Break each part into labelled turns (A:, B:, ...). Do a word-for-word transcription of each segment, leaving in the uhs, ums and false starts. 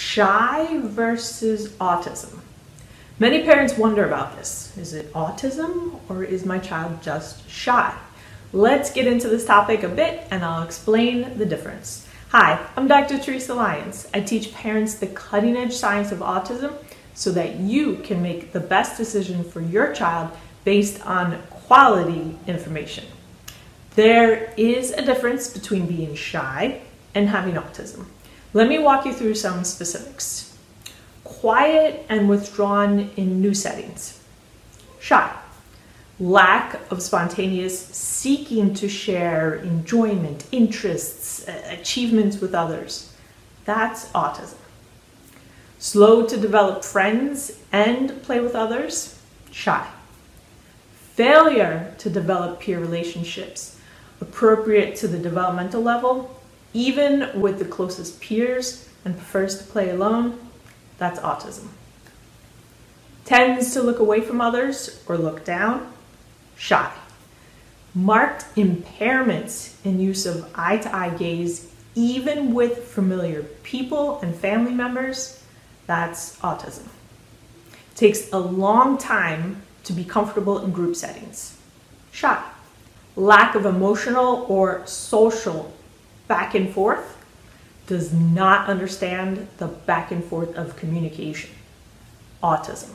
A: Shy versus autism. Many parents wonder about this. Is it autism or is my child just shy? Let's get into this topic a bit and I'll explain the difference. Hi, I'm Doctor Teresa Lyons. I teach parents the cutting edge science of autism so that you can make the best decision for your child based on quality information. There is a difference between being shy and having autism. Let me walk you through some specifics. Quiet and withdrawn in new settings. Shy. Lack of spontaneous seeking to share enjoyment, interests, achievements with others. That's autism. Slow to develop friends and play with others. Shy. Failure to develop peer relationships appropriate to the developmental level, even with the closest peers, and prefers to play alone. That's autism. Tends to look away from others or look down. Shy. Marked impairments in use of eye-to-eye gaze, even with familiar people and family members. That's autism. Takes a long time to be comfortable in group settings. Shy. Lack of emotional or social back and forth. Does not understand the back and forth of communication. Autism.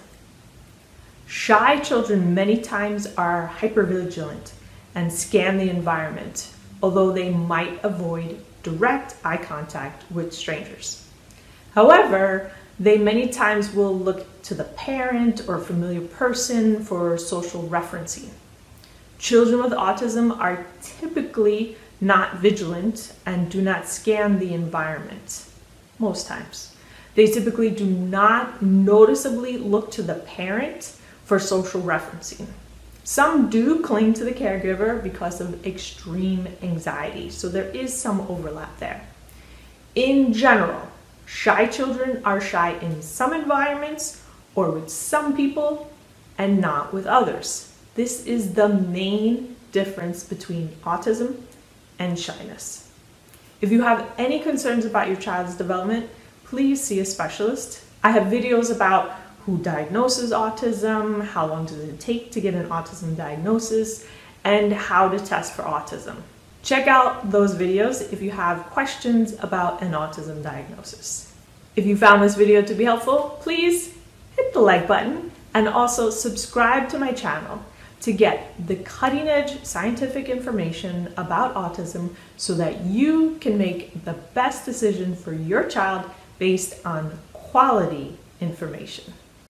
A: Shy children many times are hypervigilant and scan the environment, although they might avoid direct eye contact with strangers. However, they many times will look to the parent or familiar person for social referencing. Children with autism are typically not vigilant and do not scan the environment most times. They typically do not noticeably look to the parent for social referencing. Some do cling to the caregiver because of extreme anxiety, so there is some overlap there. In general, shy children are shy in some environments or with some people and not with others. This is the main difference between autism and shyness. If you have any concerns about your child's development, please see a specialist. I have videos about who diagnoses autism, how long does it take to get an autism diagnosis, and how to test for autism. Check out those videos if you have questions about an autism diagnosis. If you found this video to be helpful, please hit the like button and also subscribe to my channel to get the cutting edge scientific information about autism so that you can make the best decision for your child based on quality information.